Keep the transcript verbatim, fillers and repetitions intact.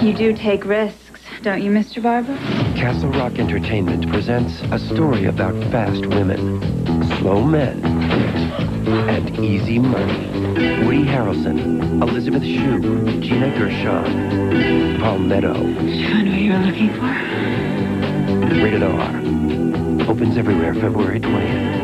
You do take risks, don't you, Mister Barber? Castle Rock Entertainment presents a story about fast women, slow men, and easy money. Woody Harrelson, Elisabeth Shue, Gina Gershon, Palmetto. Did you find what you were looking for? Rated R. Opens everywhere February twentieth.